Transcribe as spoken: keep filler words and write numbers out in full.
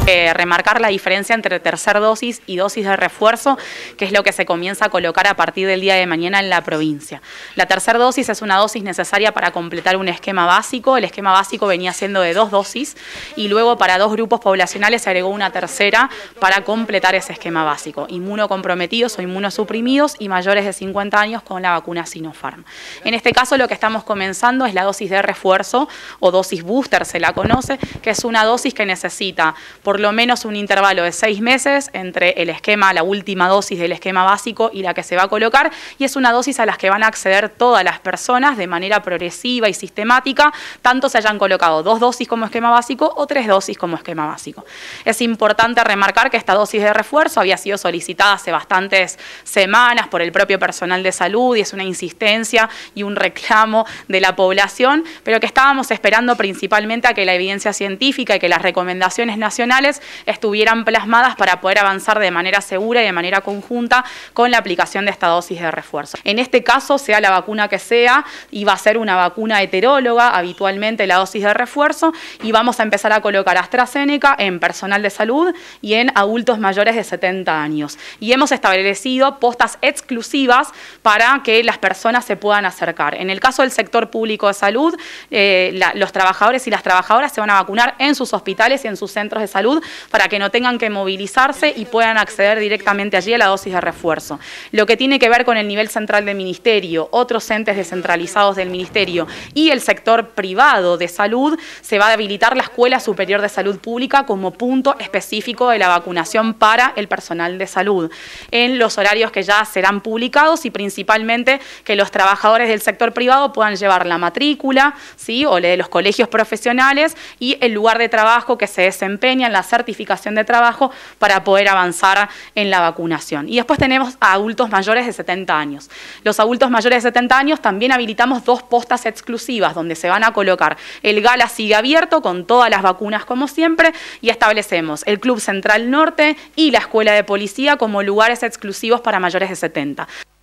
que remarcar la diferencia entre tercer dosis y dosis de refuerzo, que es lo que se comienza a colocar a partir del día de mañana en la provincia. La tercera dosis es una dosis necesaria para completar un esquema básico. El esquema básico venía siendo de dos dosis y luego para dos grupos poblacionales se agregó una tercera para completar ese esquema básico: inmunocomprometidos o inmunosuprimidos y mayores de cincuenta años con la vacuna Sinopharm. En este caso lo que estamos comenzando es la dosis de refuerzo o dosis booster, se la conoce, que es una dosis que necesita por lo menos un intervalo de seis meses entre el esquema, la última dosis del esquema básico y la que se va a colocar, y es una dosis a las que van a acceder todas las personas de manera progresiva y sistemática, tanto se hayan colocado dos dosis como esquema básico o tres dosis como esquema básico. Es importante remarcar que esta dosis de refuerzo había sido solicitada hace bastantes semanas por el propio personal de salud y es una insistencia y un reclamo de la población, pero que estábamos esperando principalmente a que la evidencia científica y que las recomendaciones nacionales estuvieran plasmadas para poder avanzar de manera segura y de manera conjunta con la aplicación de esta dosis de refuerzo. En este caso, sea la vacuna que sea, iba a ser una vacuna heteróloga, habitualmente la dosis de refuerzo, y vamos a empezar a colocar AstraZeneca en personal de salud y en adultos mayores de setenta años. Y hemos establecido postas exclusivas para que las personas se puedan acercar. En el caso del sector público de salud, eh, la, los trabajadores y las trabajadoras se van a vacunar en sus hospitales y en sus centros de salud para que no tengan que movilizarse y puedan acceder directamente allí a la dosis de refuerzo. Lo que tiene que ver con el nivel central del ministerio, otros entes descentralizados del ministerio y el sector privado de salud, se va a habilitar la Escuela Superior de Salud Pública como punto específico de la vacunación para el personal de salud, en los horarios que ya serán publicados, y principalmente que los trabajadores del sector privado puedan llevar la matrícula, ¿sí?, o de los colegios profesionales y el lugar de trabajo que se desempeña en la certificación de trabajo para poder avanzar en la vacunación. Y después tenemos a adultos mayores de setenta años. Los adultos mayores de setenta años también habilitamos dos postas exclusivas donde se van a colocar. El Gala sigue abierto con todas las vacunas como siempre, y establecemos el Club Central Norte y la Escuela de Policía como lugares exclusivos para mayores de setenta.